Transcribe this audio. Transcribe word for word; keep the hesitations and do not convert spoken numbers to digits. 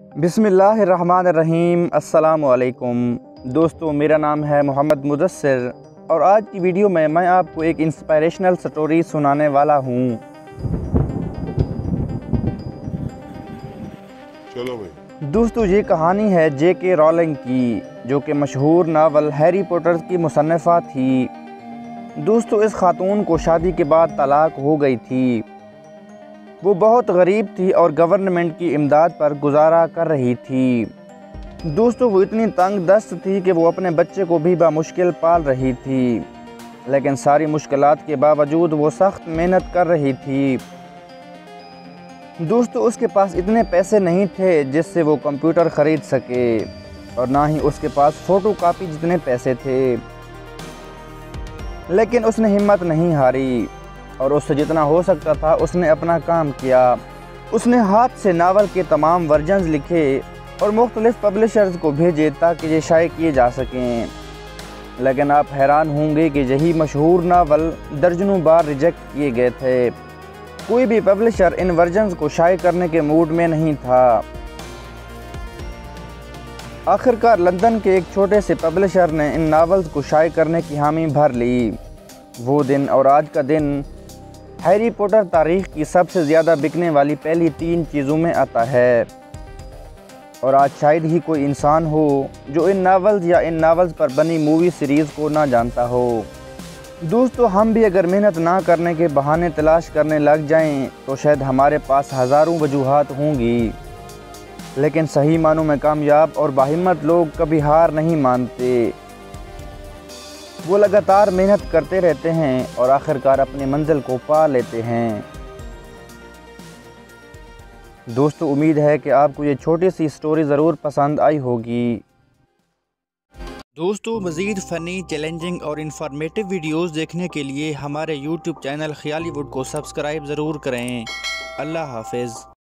बिस्मिल्लाहिर्रहमानिर्रहीम। अस्सलामुअलैकुम दोस्तों, मेरा नाम है मोहम्मद मुदस्सिर और आज की वीडियो में मैं आपको एक इंस्पिरेशनल स्टोरी सुनाने वाला हूँ। चलो भाई। दोस्तों, ये कहानी है जे के रॉलिंग की, जो कि मशहूर नावल हैरी पॉटर की मुसन्निफ़ा थी। दोस्तों, इस खातून को शादी के बाद तलाक हो गई थी। वो बहुत गरीब थी और गवर्नमेंट की इमदाद पर गुजारा कर रही थी। दोस्तों, वो इतनी तंग दस्त थी कि वो अपने बच्चे को भी बामुश्किल पाल रही थी, लेकिन सारी मुश्किलात के बावजूद वो सख्त मेहनत कर रही थी। दोस्तों, उसके पास इतने पैसे नहीं थे जिससे वो कंप्यूटर ख़रीद सके, और ना ही उसके पास फ़ोटो कापी जितने पैसे थे। लेकिन उसने हिम्मत नहीं हारी और उससे जितना हो सकता था उसने अपना काम किया। उसने हाथ से नावल के तमाम वर्जन्स लिखे और मुख्तलिफ पब्लिशर्स को भेजे ताकि ये शाये किए जा सकें। लेकिन आप हैरान होंगे कि यही मशहूर नावल दर्जनों बार रिजेक्ट किए गए थे। कोई भी पब्लिशर इन वर्जन्स को शाये करने के मूड में नहीं था। आखिरकार लंदन के एक छोटे से पब्लिशर ने इन नावल्स को शाये करने की हामी भर ली। वो दिन और आज का दिन हैरी पॉटर तारीख़ की सबसे ज़्यादा बिकने वाली पहली तीन चीज़ों में आता है, और आज शायद ही कोई इंसान हो जो इन नावल्स या इन नावल्स पर बनी मूवी सीरीज़ को ना जानता हो। दोस्तों, हम भी अगर मेहनत ना करने के बहाने तलाश करने लग जाएं तो शायद हमारे पास हज़ारों वजूहात होंगी, लेकिन सही मानों में कामयाब और बाहिम्मत लोग कभी हार नहीं मानते। वो लगातार मेहनत करते रहते हैं और आखिरकार अपनी मंजिल को पा लेते हैं। दोस्तों, उम्मीद है कि आपको ये छोटी सी स्टोरी ज़रूर पसंद आई होगी। दोस्तों, मज़ीद फ़नी, चैलेंजिंग और इन्फॉर्मेटिव वीडियोस देखने के लिए हमारे यूट्यूब चैनल ख़यालीवुड को सब्सक्राइब ज़रूर करें। अल्लाह हाफ़िज़।